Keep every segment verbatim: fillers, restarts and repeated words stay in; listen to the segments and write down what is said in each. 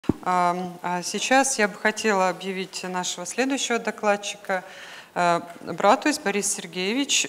А сейчас я бы хотела объявить нашего следующего докладчика. Братуис Борис Сергеевич,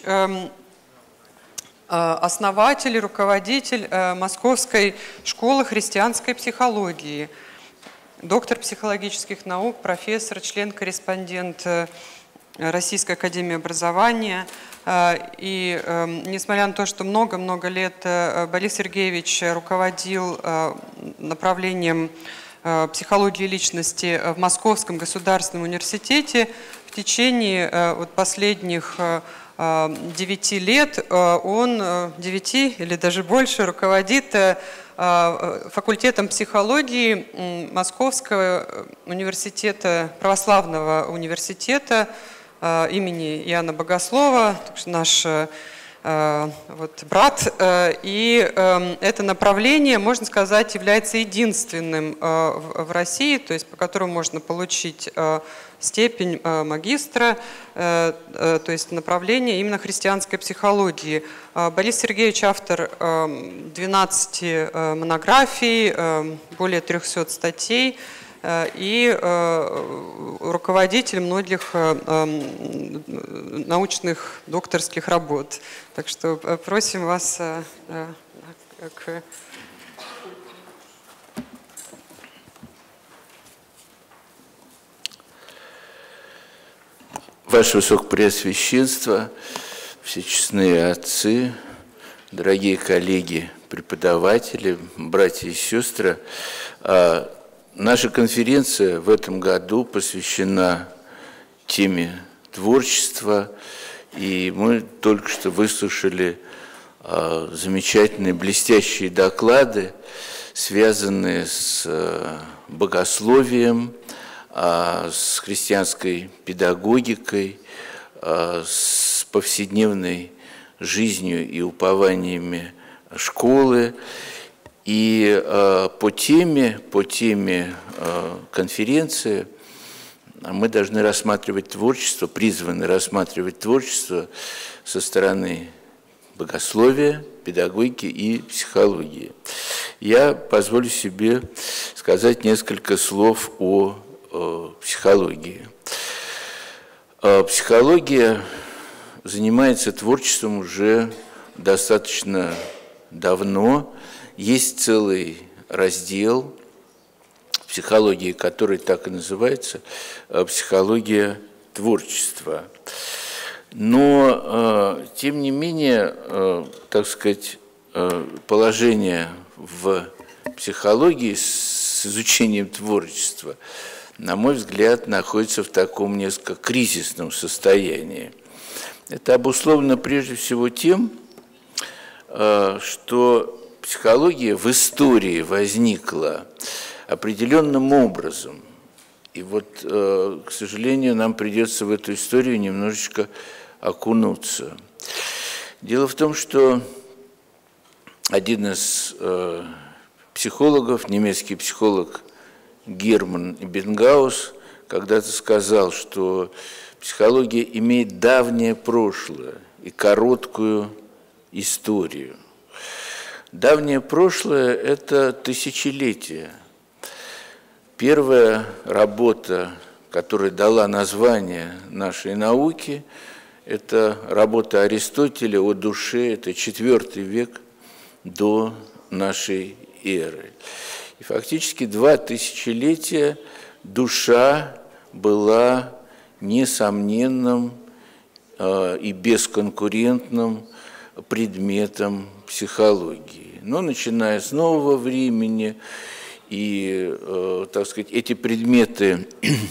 основатель и руководитель Московской школы христианской психологии, доктор психологических наук, профессор, член-корреспондент Российской академии образования. И несмотря на то, что много-много лет Борис Сергеевич руководил направлением психологии личности в Московском государственном университете, в течение вот последних девяти лет он, девяти или даже больше, руководит факультетом психологии Московского университета, православного университета имени Иоанна Богослова, наш вот, брат. И это направление, можно сказать, является единственным в России, то есть по которому можно получить степень магистра, то есть направление именно христианской психологии. Борис Сергеевич автор двенадцати монографий, более трёхсот статей и руководитель многих научных докторских работ. Так что просим вас к... Ваше Высокопреосвященство, всечестные отцы, дорогие коллеги, преподаватели, братья и сестры, наша конференция в этом году посвящена теме творчества, и мы только что выслушали замечательные, блестящие доклады, связанные с богословием, с христианской педагогикой, с повседневной жизнью и упованиями школы. И по теме, по теме конференции мы должны рассматривать творчество, призваны рассматривать творчество со стороны богословия, педагогики и психологии. Я позволю себе сказать несколько слов о психологии. Психология занимается творчеством уже достаточно давно. Есть целый раздел психологии, который так и называется «Психология творчества». Но, тем не менее, так сказать, положение в психологии с изучением творчества, на мой взгляд, находится в таком несколько кризисном состоянии. Это обусловлено прежде всего тем, что психология в истории возникла определенным образом. И вот, к сожалению, нам придется в эту историю немножечко окунуться. Дело в том, что один из психологов, немецкий психолог Герман Эббингаус, когда-то сказал, что психология имеет давнее прошлое и короткую историю. Давнее прошлое – это тысячелетие. Первая работа, которая дала название нашей науке, это работа Аристотеля о душе, это четвёртый век до нашей эры. И фактически два тысячелетия душа была несомненным э, и бесконкурентным предметом психологии. Но начиная с нового времени, и, э, так сказать, эти предметы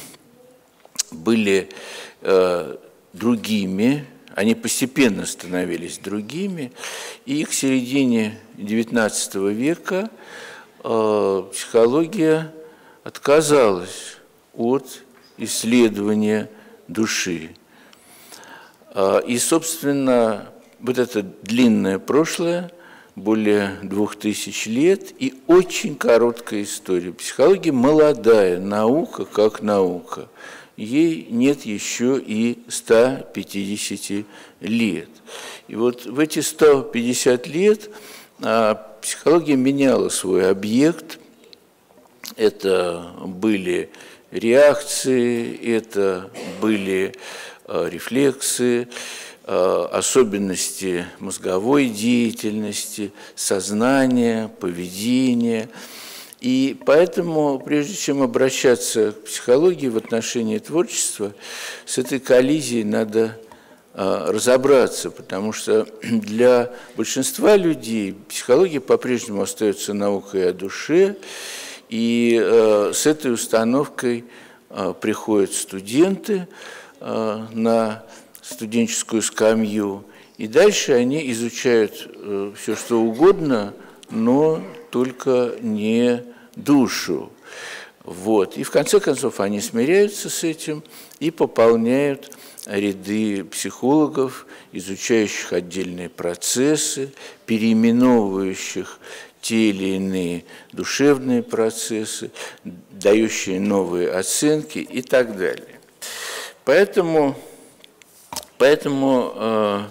были э, другими, они постепенно становились другими, и к середине девятнадцатого века э, психология отказалась от исследования души. Э, и, собственно, вот это длинное прошлое, более двух тысяч лет и очень короткая история. Психология – молодая наука, как наука. Ей нет еще и ста пятидесяти лет. И вот в эти сто пятьдесят лет психология меняла свой объект, это были реакции, это были рефлексы, особенности мозговой деятельности, сознания, поведения. И поэтому, прежде чем обращаться к психологии в отношении творчества, с этой коллизией надо разобраться, потому что для большинства людей психология по-прежнему остается наукой о душе, и с этой установкой приходят студенты на студенческую скамью, и дальше они изучают все, что угодно, но только не душу. Вот. И в конце концов они смиряются с этим и пополняют ряды психологов, изучающих отдельные процессы, переименовывающих те или иные душевные процессы, дающие новые оценки и так далее. Поэтому, поэтому э,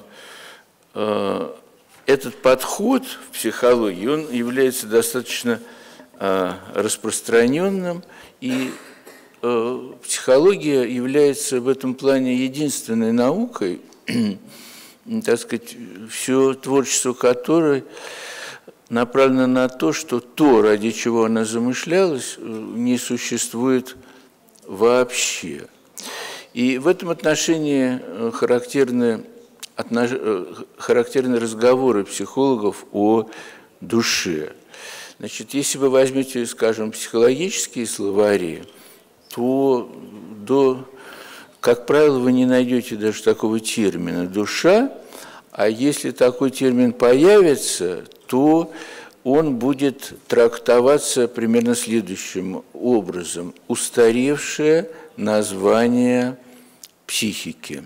э, этот подход в психологии, он является достаточно э, распространенным, и э, психология является в этом плане единственной наукой, так сказать, все творчество которой направлена на то, что то, ради чего она замышлялась, не существует вообще. И в этом отношении характерны, отнош... характерны разговоры психологов о душе. Значит, если вы возьмете, скажем, психологические словари, то, до, как правило, вы не найдете даже такого термина «душа», а если такой термин появится, то он будет трактоваться примерно следующим образом: устаревшее название психики,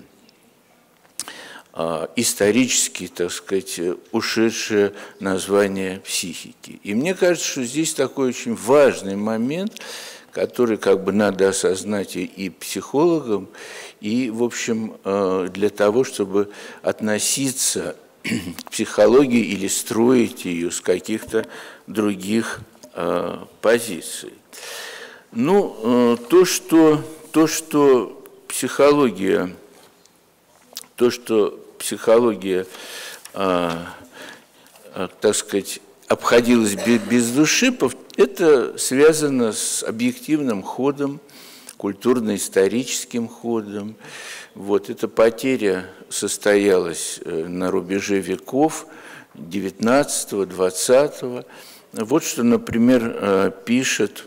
исторически, так сказать, ушедшее название психики. И мне кажется, что здесь такой очень важный момент, который как бы надо осознать и психологам, и, в общем, для того, чтобы относиться к психологии или строить ее с каких-то других э, позиций. Ну, э, то, что, то, что психология, то, что психология, э, э, так сказать, обходилась без, без души, это связано с объективным ходом, культурно-историческим ходом. Вот, эта потеря состоялась на рубеже веков девятнадцатого, двадцатого. Вот что, например, пишет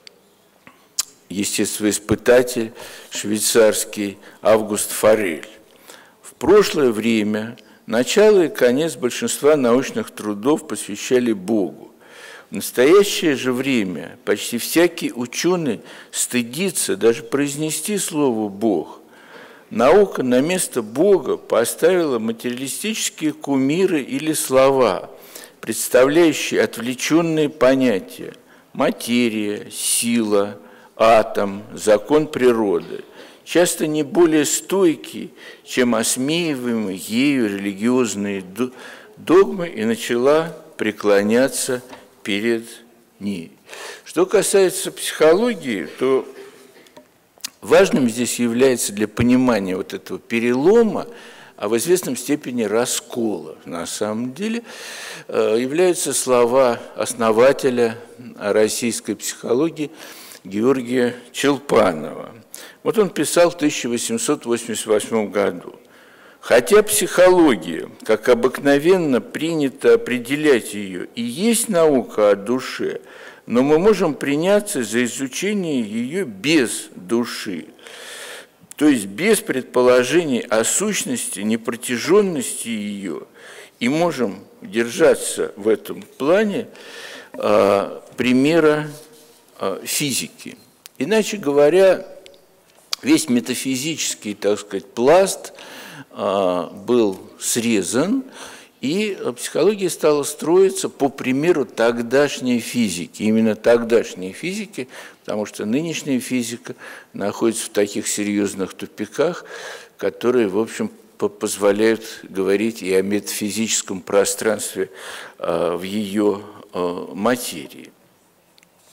естествоиспытатель швейцарский Август Форель. В прошлое время начало и конец большинства научных трудов посвящали Богу. В настоящее же время почти всякий ученый стыдится даже произнести слово «Бог». Наука на место Бога поставила материалистические кумиры или слова, представляющие отвлеченные понятия: материя, сила, атом, закон природы, часто не более стойкие, чем осмеиваемые ею религиозные догмы, и начала преклоняться перед ней. Что касается психологии, то важным здесь является для понимания вот этого перелома, а в известном степени раскола, на самом деле, являются слова основателя российской психологии Георгия Челпанова. Вот он писал в тысяча восемьсот восемьдесят восьмом году: «Хотя психология, как обыкновенно принято определять ее, и есть наука о душе, но мы можем приняться за изучение ее без души, то есть без предположений о сущности, непротяженности ее, и можем держаться в этом плане э, примера э, физики. Иначе говоря, весь метафизический, так сказать, пласт э, был срезан, и психология стала строиться по примеру тогдашней физики, именно тогдашней физики, потому что нынешняя физика находится в таких серьезных тупиках, которые, в общем, позволяют говорить и о метафизическом пространстве в ее материи.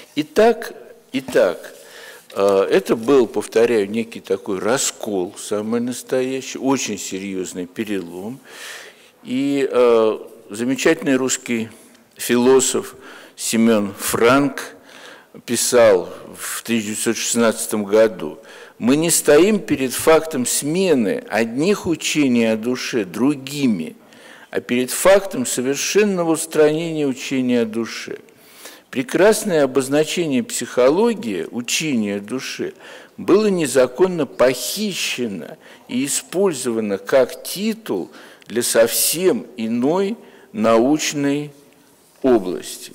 Итак, итак, это был, повторяю, некий такой раскол, самый настоящий, очень серьезный перелом. И э, замечательный русский философ Семен Франк писал в тысяча девятьсот шестнадцатом году: «Мы не стоим перед фактом смены одних учений о душе другими, а перед фактом совершенного устранения учения о душе. Прекрасное обозначение психологии, учения о душе, было незаконно похищено и использовано как титул для совсем иной научной области».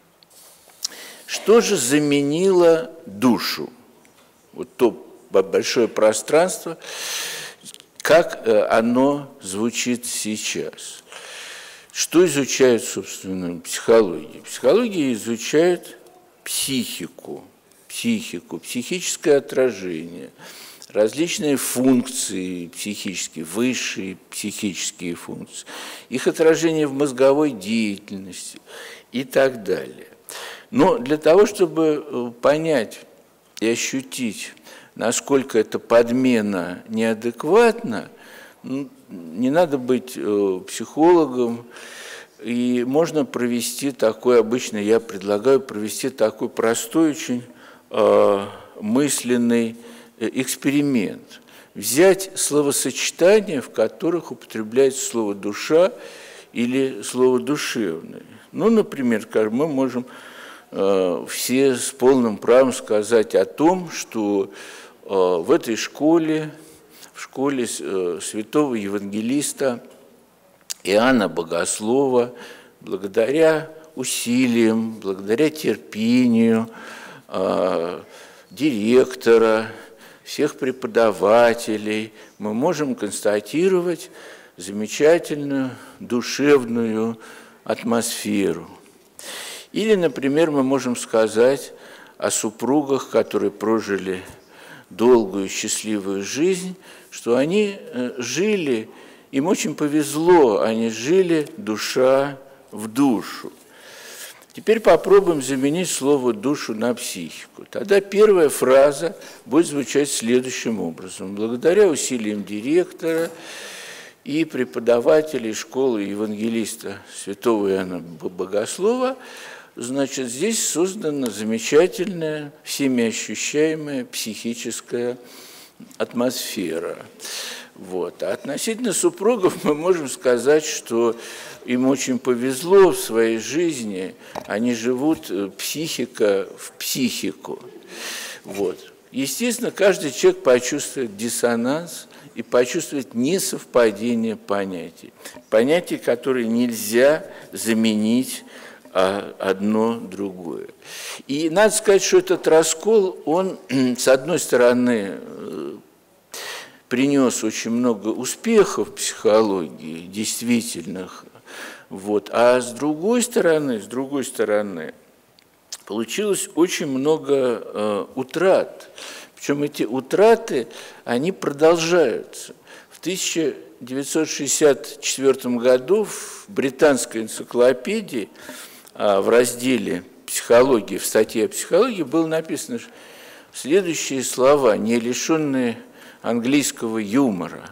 Что же заменило душу? Вот то большое пространство, как оно звучит сейчас. Что изучают, собственно, психология? Психология изучает психику, психику, психическое отражение, различные функции психические, высшие психические функции, их отражение в мозговой деятельности и так далее. Но для того, чтобы понять и ощутить, насколько эта подмена неадекватна, не надо быть психологом, и можно провести такой, обычно я предлагаю провести такой простой, очень мысленный эксперимент. Взять словосочетания, в которых употребляется слово «душа» или слово «душевное». Ну, например, мы можем все с полным правом сказать о том, что в этой школе, в школе святого евангелиста Иоанна Богослова, благодаря усилиям, благодаря терпению директора, всех преподавателей, мы можем констатировать замечательную душевную атмосферу. Или, например, мы можем сказать о супругах, которые прожили долгую счастливую жизнь, что они жили, им очень повезло, они жили душа в душу. Теперь попробуем заменить слово «душу» на «психику». Тогда первая фраза будет звучать следующим образом. Благодаря усилиям директора и преподавателей школы евангелиста святого Иоанна Богослова, значит, здесь создана замечательная, всеми ощущаемая психическая атмосфера. Вот. А относительно супругов мы можем сказать, что им очень повезло в своей жизни, они живут психика в психику. Вот. Естественно, каждый человек почувствует диссонанс и почувствует несовпадение понятий. Понятия, которые нельзя заменить одно другое. И надо сказать, что этот раскол, он, с одной стороны, принес очень много успехов в психологии, действительных, вот, а с другой стороны, с другой стороны, получилось очень много э, утрат. Причем эти утраты, они продолжаются. В тысяча девятьсот шестьдесят четвёртом году в британской энциклопедии э, в разделе «Психология», в статье о психологии было написано следующие слова, не лишенные английского юмора.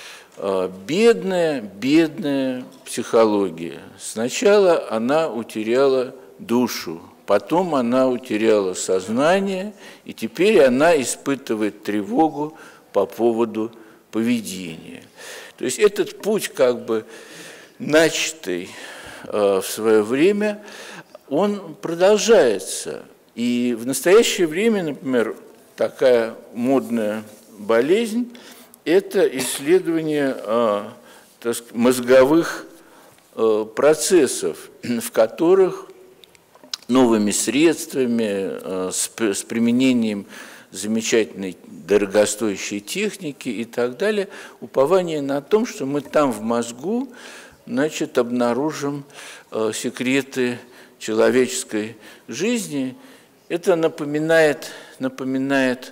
Бедная, бедная психология. Сначала она утеряла душу, потом она утеряла сознание, и теперь она испытывает тревогу по поводу поведения. То есть этот путь, как бы начатый в свое время, он продолжается. И в настоящее время, например, такая модная болезнь – это исследование э, так сказать, мозговых э, процессов, в которых новыми средствами, э, с, с применением замечательной дорогостоящей техники и так далее, упование на том, что мы там в мозгу, значит, обнаружим э, секреты человеческой жизни. Это напоминает, напоминает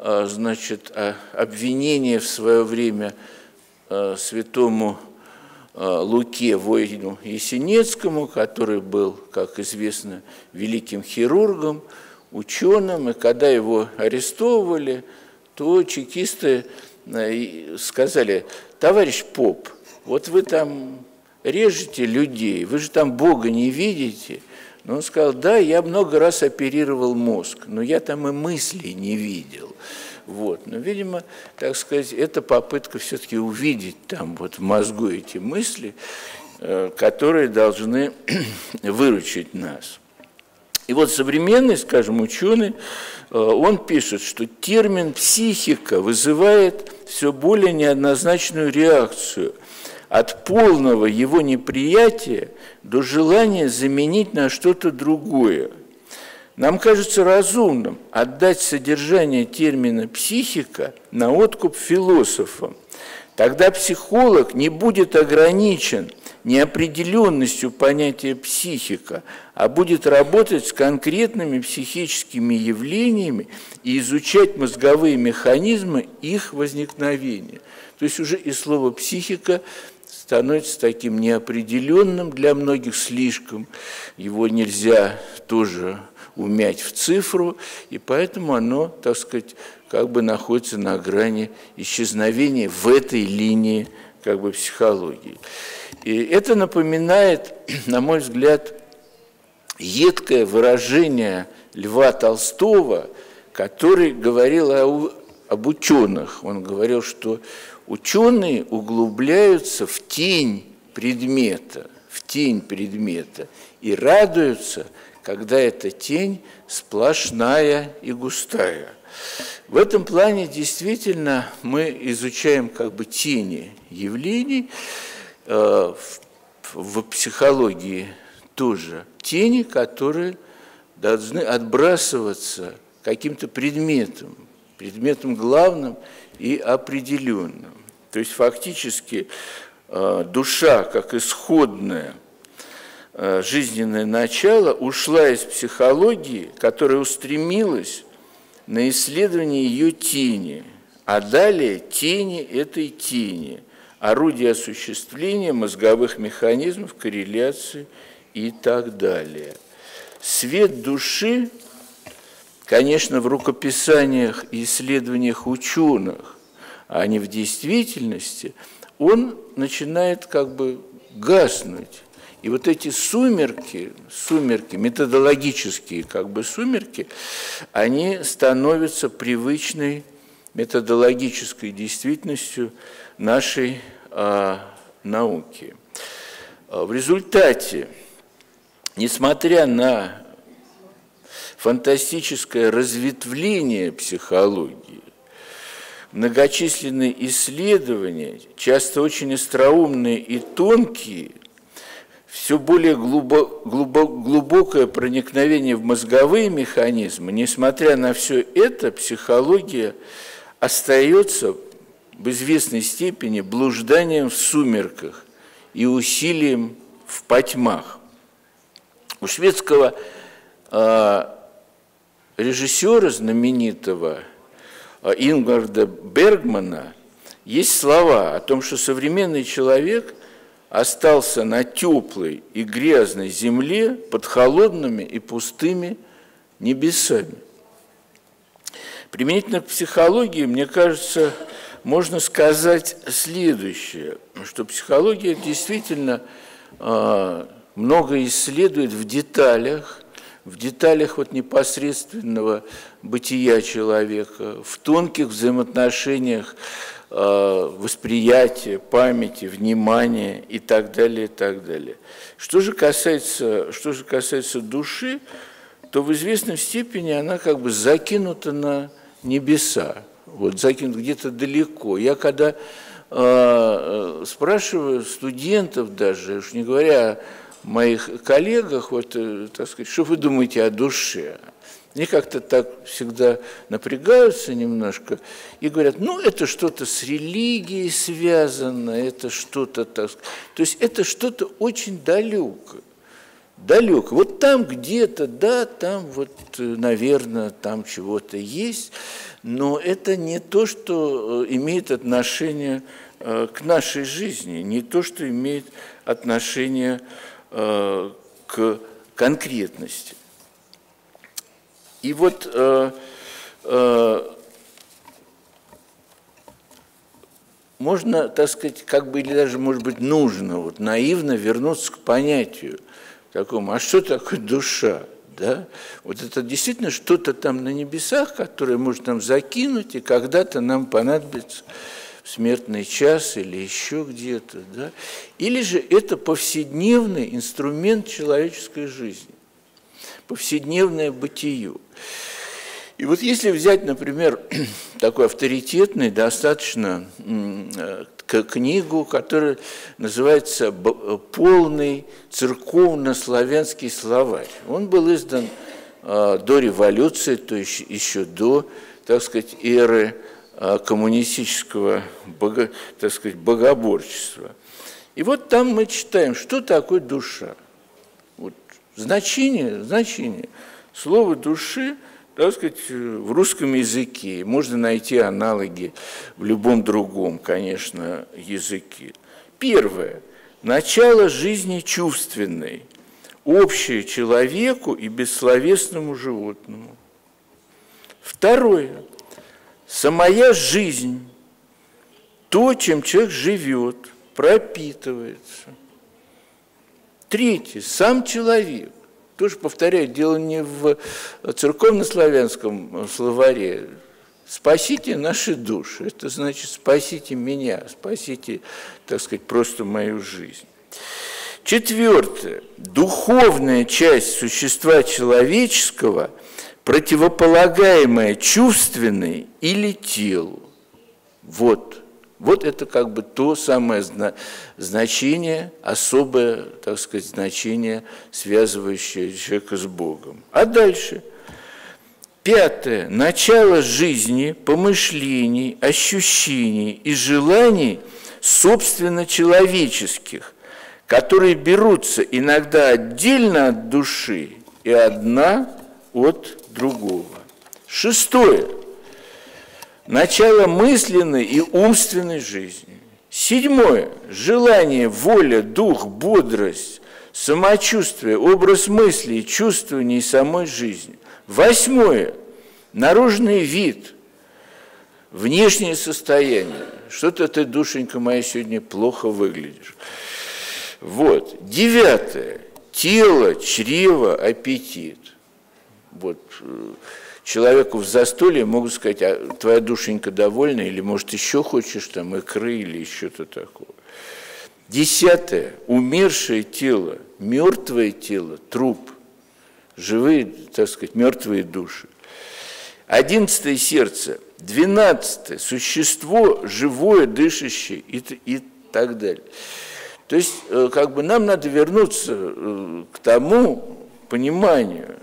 значит, обвинение в свое время святому Луке Войну Есенинскому, который был, как известно, великим хирургом, ученым, и когда его арестовывали, то чекисты сказали: товарищ поп, вот вы там режете людей, вы же там Бога не видите. Но он сказал: да, я много раз оперировал мозг, но я там и мыслей не видел. Вот. Но, видимо, так сказать, это попытка все-таки увидеть там вот в мозгу эти мысли, которые должны выручить нас. И вот современный, скажем, ученый, он пишет, что термин «психика» вызывает все более неоднозначную реакцию от полного его неприятия до желания заменить на что-то другое. Нам кажется разумным отдать содержание термина «психика» на откуп философам. Тогда психолог не будет ограничен неопределенностью понятия «психика», а будет работать с конкретными психическими явлениями и изучать мозговые механизмы их возникновения. То есть уже и слово «психика» становится таким неопределенным для многих слишком, его нельзя тоже умять в цифру, и поэтому оно, так сказать, как бы находится на грани исчезновения в этой линии как бы психологии. И это напоминает, на мой взгляд, едкое выражение Льва Толстого, который говорил о, об ученых. Он говорил, что ученые углубляются в тень предмета, в тень предмета и радуются, когда эта тень сплошная и густая. В этом плане действительно мы изучаем как бы тени явлений, э, в, в психологии тоже тени, которые должны отбрасываться каким-то предметом, предметом главным и определенным. То есть фактически э, душа, как исходная э, жизненное начало, ушла из психологии, которая устремилась на исследование ее тени, а далее тени этой тени, орудие осуществления мозговых механизмов, корреляции и так далее. Свет души, конечно, в рукописаниях и исследованиях ученых, а не в действительности, он начинает как бы гаснуть. И вот эти сумерки, сумерки, методологические как бы сумерки, они становятся привычной методологической действительностью нашей а, науки. В результате, несмотря на фантастическое разветвление психологии, многочисленные исследования, часто очень остроумные и тонкие, все более глубокое проникновение в мозговые механизмы, несмотря на все это, психология остается в известной степени блужданием в сумерках и усилием в потьмах. У шведского э, режиссера знаменитого э, Ингмара Бергмана есть слова о том, что современный человек остался на теплой и грязной земле под холодными и пустыми небесами. Применительно к психологии, мне кажется, можно сказать следующее, что психология действительно э, много исследует в деталях, в деталях вот непосредственного бытия человека, в тонких взаимоотношениях восприятия, памяти, внимания и так далее, и так далее. Что же касается, что же касается души, то в известной степени она как бы закинута на небеса, вот закинута где-то далеко. Я когда э, спрашиваю студентов даже, уж не говоря о моих коллегах, вот, э, так сказать, что вы думаете о душе? Они как-то так всегда напрягаются немножко и говорят, ну, это что-то с религией связано, это что-то, так сказать, то есть это что-то очень далекое, далеко. Вот там где-то, да, там вот, наверное, там чего-то есть, но это не то, что имеет отношение э, к нашей жизни, не то, что имеет отношение э, к конкретности. И вот э, э, можно, так сказать, как бы, или даже, может быть, нужно вот, наивно вернуться к понятию такому, а что такое душа? Да? Вот это действительно что-то там на небесах, которое может нам закинуть, и когда-то нам понадобится в смертный час или еще где-то. Да? Или же это повседневный инструмент человеческой жизни, повседневное бытие. И вот если взять, например, такой авторитетный, достаточно книгу, которая называется «Полный церковно-славянский словарь». Он был издан до революции, то есть еще до, так сказать, эры коммунистического, так сказать, богоборчества. И вот там мы читаем, что такое душа. Вот значение, значение слова «души», так сказать, в русском языке, можно найти аналоги в любом другом, конечно, языке. Первое. Начало жизни чувственной, общее человеку и бессловесному животному. Второе. Самая жизнь, то, чем человек живет, пропитывается. Третье. Сам человек. Тоже, повторяю, дело не в церковно-славянском словаре. Спасите наши души. Это значит, спасите меня, спасите, так сказать, просто мою жизнь. Четвертое. Духовная часть существа человеческого, противополагаемая чувственной или телу. Вот. Вот это как бы то самое значение, особое, так сказать, значение, связывающее человека с Богом. А дальше. Пятое. Начало жизни, помышлений, ощущений и желаний собственно человеческих, которые берутся иногда отдельно от души и одна от другого. Шестое. Начало мысленной и умственной жизни. Седьмое. Желание, воля, дух, бодрость, самочувствие, образ мысли и чувствования самой жизни. Восьмое. Наружный вид, внешнее состояние. Что-то ты, душенька моя, сегодня плохо выглядишь. Вот. Девятое. Тело, чрево, аппетит. Вот. Человеку в застолье могут сказать, а твоя душенька довольна, или, может, еще хочешь там икры или что-то такое. Десятое. Умершее тело, мертвое тело, труп, живые, так сказать, мертвые души. Одиннадцатое. Сердце. Двенадцатое. Существо живое, дышащее и, и так далее. То есть, как бы нам надо вернуться к тому пониманию,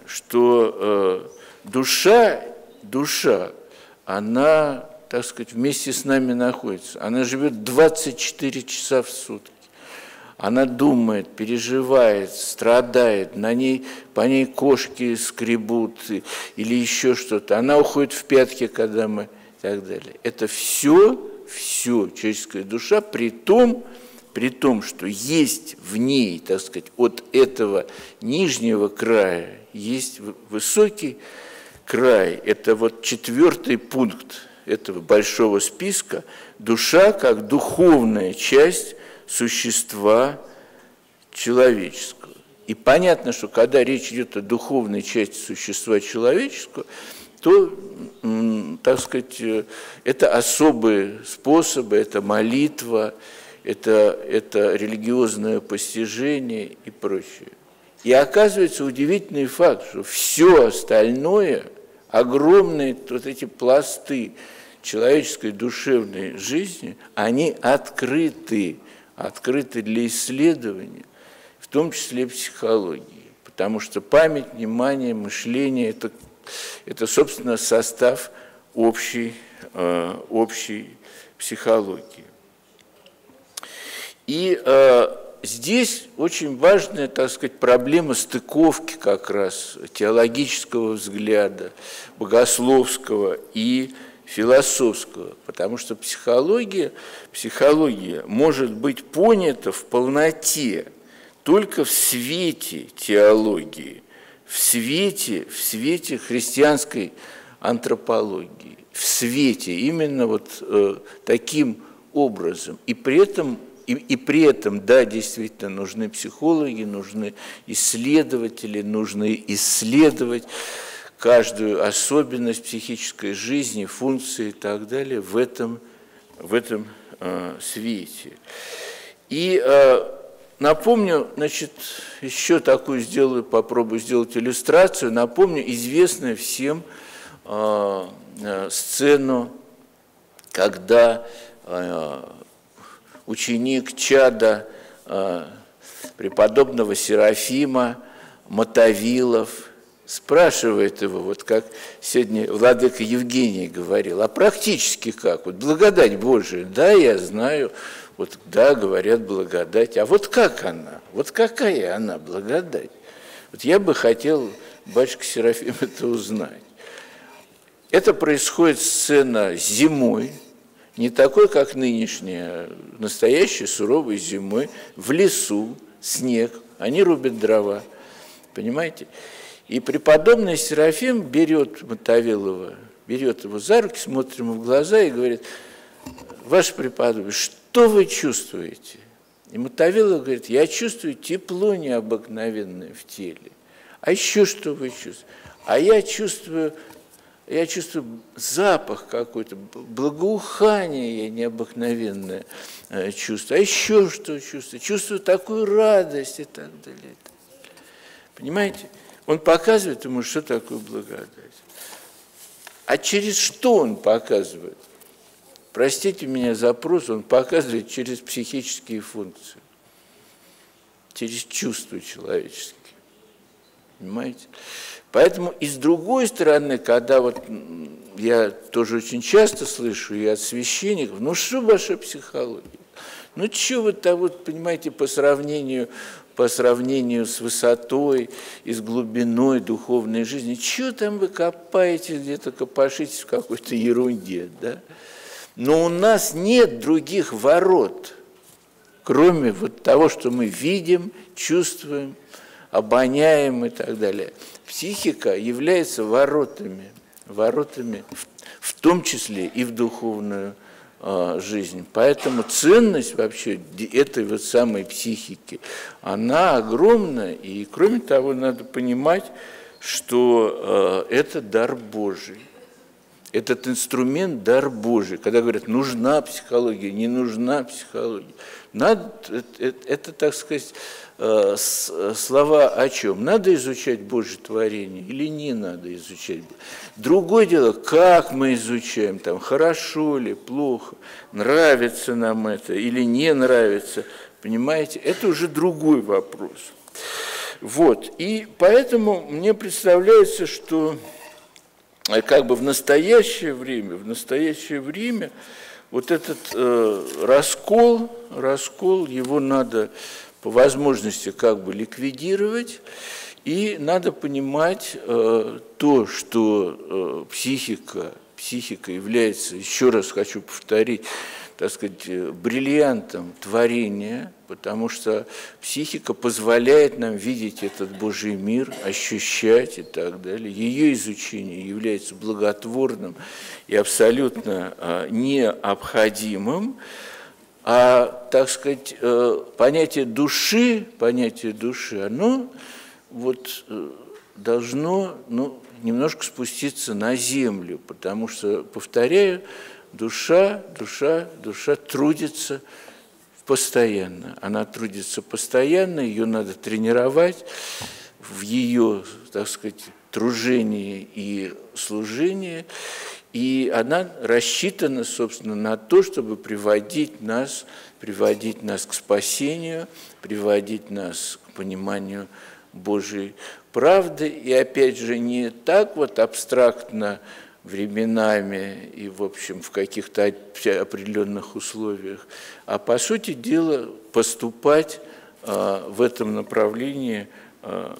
что душа, душа, она, так сказать, вместе с нами находится. Она живет двадцать четыре часа в сутки. Она думает, переживает, страдает, на ней, по ней кошки скребут или еще что-то. Она уходит в пятки, когда мы и так далее. Это все, все человеческая душа, при том, при том, что есть в ней, так сказать, от этого нижнего края есть высокий край. Это вот четвертый пункт этого большого списка. Душа как духовная часть существа человеческого. И понятно, что когда речь идет о духовной части существа человеческого, то, так сказать, это особые способы, это молитва, это, это религиозное постижение и прочее. И оказывается удивительный факт, что все остальное, огромные вот эти пласты человеческой душевной жизни, они открыты, открыты для исследования, в том числе психологии. Потому что память, внимание, мышление – это, это, собственно, состав общей, э, общей психологии. И э, здесь очень важная, так сказать, проблема стыковки как раз теологического взгляда, богословского и философского, потому что психология, психология может быть понята в полноте только в свете теологии, в свете, в свете христианской антропологии, в свете именно вот э, таким образом. И при этом, и, и при этом, да, действительно, нужны психологи, нужны исследователи, нужно исследовать каждую особенность психической жизни, функции и так далее в этом, в этом э, свете. И э, напомню, значит, еще такую сделаю, попробую сделать иллюстрацию, напомню известную всем э, э, сцену, когда э, ученик чада э, преподобного Серафима Мотовилов спрашивает его, вот как сегодня владыка Евгений говорил, а практически как? Вот благодать Божия, да, я знаю, вот да, говорят благодать, а вот как она? Вот какая она благодать? Вот я бы хотел, батюшка Серафим, это узнать. Это происходит сцена зимой, не такой, как нынешняя, настоящей суровой зимой, в лесу, снег, они рубят дрова, понимаете? И преподобный Серафим берет Мотовилова, берет его за руки, смотрит ему в глаза и говорит: ваше преподобие, что вы чувствуете? И Мотовилов говорит: я чувствую тепло необыкновенное в теле. А еще что вы чувствуете? А я чувствую, я чувствую запах какой-то, благоухание я необыкновенное чувствую. А еще что чувствую? Чувствую такую радость и так далее. Понимаете? Он показывает ему, что такое благодать. А через что он показывает? Простите меня за прозу, он показывает через психические функции, через чувства человеческие. Понимаете? Поэтому и с другой стороны, когда вот я тоже очень часто слышу и от священников, ну что ваша психология? Ну что вы там, вот, понимаете, по сравнению... по сравнению с высотой и с глубиной духовной жизни, что там вы копаете, где-то копошитесь в какой-то ерунде, да? Но у нас нет других ворот, кроме вот того, что мы видим, чувствуем, обоняем и так далее. Психика является воротами, воротами в, в том числе и в духовную жизнь. Поэтому ценность вообще этой вот самой психики, она огромна. И кроме того, надо понимать, что э, это дар Божий. Этот инструмент – дар Божий. Когда говорят, нужна психология, не нужна психология. Надо, это, это, так сказать, э, с, слова о чем? Надо изучать Божье творение или не надо изучать? Другое дело, как мы изучаем, там, хорошо ли, плохо, нравится нам это или не нравится. Понимаете? Это уже другой вопрос. Вот. И поэтому мне представляется, что как бы в настоящее время, в настоящее время вот этот э, раскол, раскол, его надо по возможности как бы ликвидировать, и надо понимать э, то, что э, психика, психика является, еще раз хочу повторить, так сказать, бриллиантом творения, потому что психика позволяет нам видеть этот Божий мир, ощущать и так далее. Ее изучение является благотворным и абсолютно необходимым. А, так сказать, понятие души, понятие души, оно вот должно, ну, немножко спуститься на землю, потому что, повторяю, душа, душа, душа трудится постоянно. Она трудится постоянно, ее надо тренировать в ее, так сказать, тружении и служении. И она рассчитана, собственно, на то, чтобы приводить нас, приводить нас к спасению, приводить нас к пониманию Божьей правды. И опять же, не так вот абстрактно временами и, в общем, в каких-то определенных условиях, а, по сути дела, поступать а, в этом направлении а,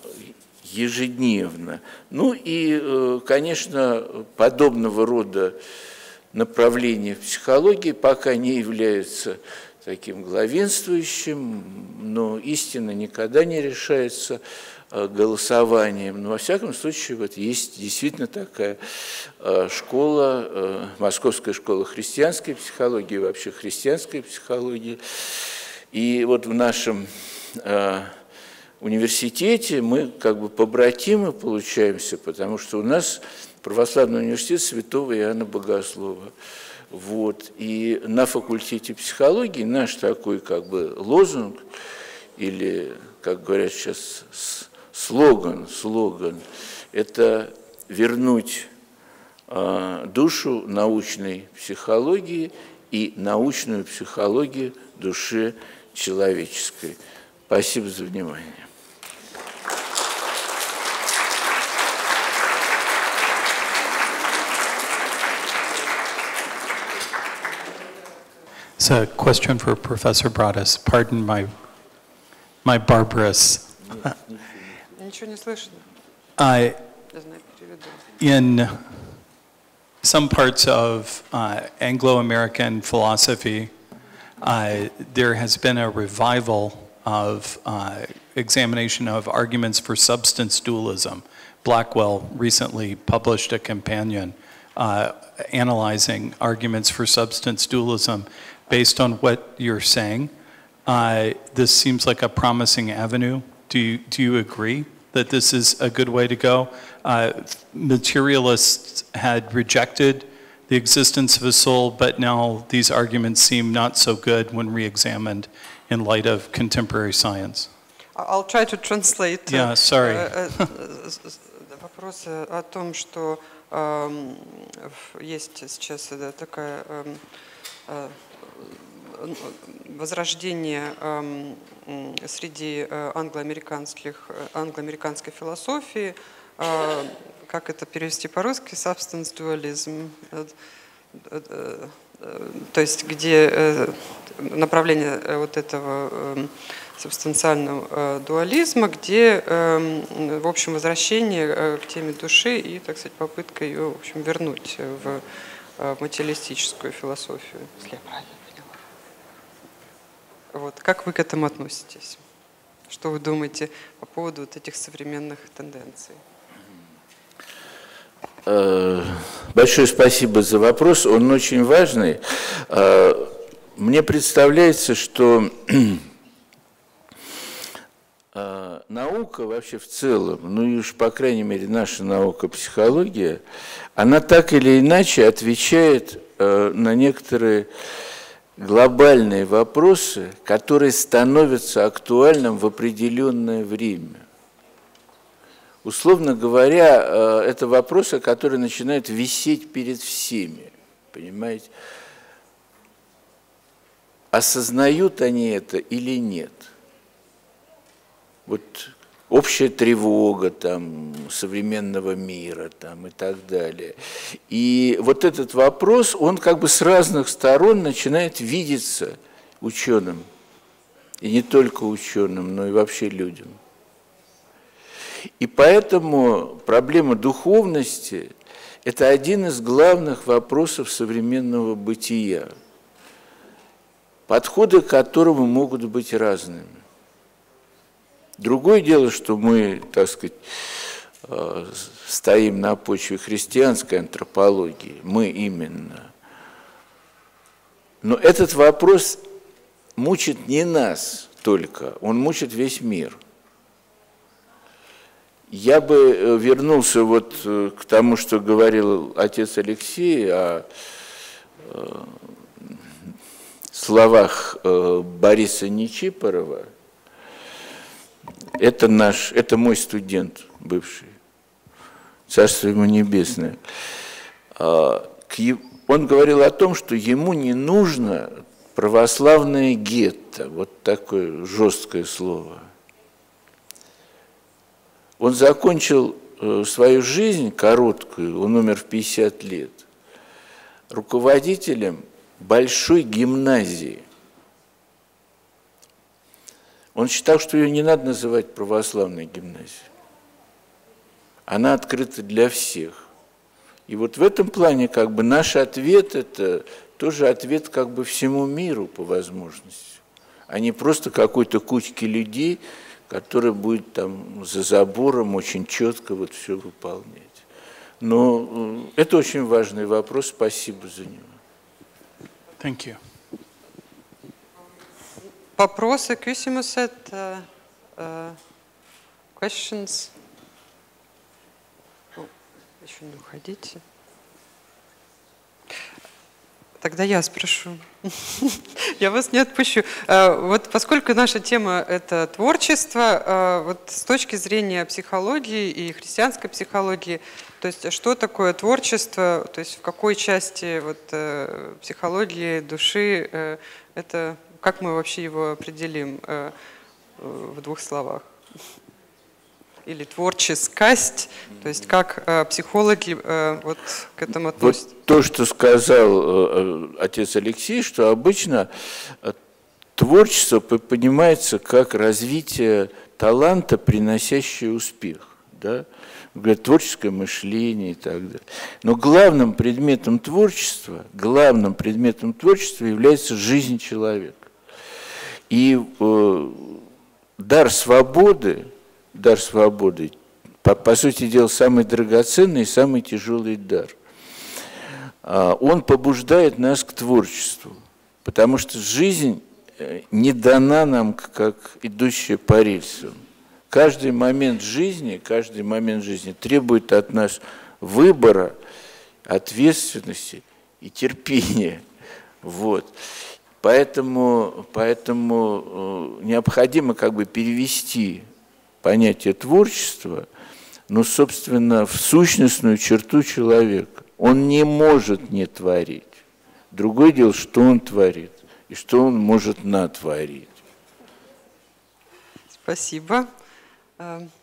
ежедневно. Ну и, конечно, подобного рода, направления в психологии пока не являются таким главенствующим, но истина никогда не решается голосованием. Но во всяком случае вот есть действительно такая школа, Московская школа христианской психологии, вообще христианской психологии. И вот в нашем университете мы как бы побратимы получаемся, потому что у нас православный университет святого Иоанна Богослова. Вот. И на факультете психологии наш такой как бы лозунг, или, как говорят сейчас, слоган, слоган – это вернуть э, душу научной психологии и научную психологию души человеческой. Спасибо за внимание. It's a question for Professor Broadus. Pardon my, my barbarous. Ничего не слышно. I, Я знаю, переведу. in some parts of uh, Anglo-American philosophy, uh, there has been a revival of uh, examination of arguments for substance dualism. Blackwell recently published a companion uh, analyzing arguments for substance dualism. Based on what you're saying, uh, this seems like a promising avenue. Do you, do you agree that this is a good way to go? Uh, materialists had rejected the existence of a soul, but now these arguments seem not so good when re-examined in light of contemporary science. I'll try to translate. Yeah, sorry. Вопрос о том, что есть сейчас такая возрождение среди англоамериканских, англоамериканской философии, как это перевести по-русски, substance dualism, то есть где направление вот этого субстанциального дуализма, где, в общем, возвращение к теме души и, так сказать, попытка ее, в общем, вернуть в материалистическую философию, если я правильно поняла. Вот. Как вы к этому относитесь? Что вы думаете по поводу вот этих современных тенденций? Большое спасибо за вопрос, он очень важный. Мне представляется, что наука вообще в целом, ну и уж по крайней мере наша наука психология, она так или иначе отвечает на некоторые глобальные вопросы, которые становятся актуальным в определенное время. Условно говоря, это вопросы, которые начинают висеть перед всеми, понимаете? Осознают они это или нет? Вот общая тревога там, современного мира там, и так далее. И вот этот вопрос, он как бы с разных сторон начинает видеться ученым. И не только ученым, но и вообще людям. И поэтому проблема духовности – это один из главных вопросов современного бытия, подходы к которому могут быть разными. Другое дело, что мы, так сказать, стоим на почве христианской антропологии, мы именно. Но этот вопрос мучит не нас только, он мучит весь мир. Я бы вернулся вот к тому, что говорил отец Алексей, о словах Бориса Нечипорова. Это наш, это мой студент бывший, царство ему небесное. Он говорил о том, что ему не нужно православное гетто, вот такое жесткое слово. Он закончил свою жизнь короткую, он умер в пятьдесят лет, руководителем большой гимназии. Он считал, что ее не надо называть православной гимназией. Она открыта для всех. И вот в этом плане как бы наш ответ – это тоже ответ как бы всему миру по возможности, а не просто какой-то кучки людей, которые будет там за забором очень четко вот все выполнять. Но это очень важный вопрос, спасибо за него. Thank you. Вопросы, кюсимусет, uh, uh, questions? Oh, еще не уходите. Тогда я спрошу. Я вас не отпущу. Вот поскольку наша тема – это творчество, вот с точки зрения психологии и христианской психологии, то есть что такое творчество, то есть в какой части вот психологии души это, как мы вообще его определим в двух словах? Или творческость, то есть как э, психологи э, вот к этому относятся? Вот то, что сказал э, отец Алексей, что обычно э, творчество понимается как развитие таланта, приносящее успех, да? Говорят, творческое мышление и так далее. Но главным предметом творчества, главным предметом творчества является жизнь человека. И э, дар свободы, дар свободы, по, по сути дела, самый драгоценный и самый тяжелый дар. Он побуждает нас к творчеству, потому что жизнь не дана нам, как идущая по рельсам. Каждый момент жизни, каждый момент жизни требует от нас выбора, ответственности и терпения. Вот. Поэтому, поэтому необходимо как бы перевести понятие творчества, ну, собственно, в сущностную черту человека. Он не может не творить. Другое дело, что он творит и что он может натворить. Спасибо.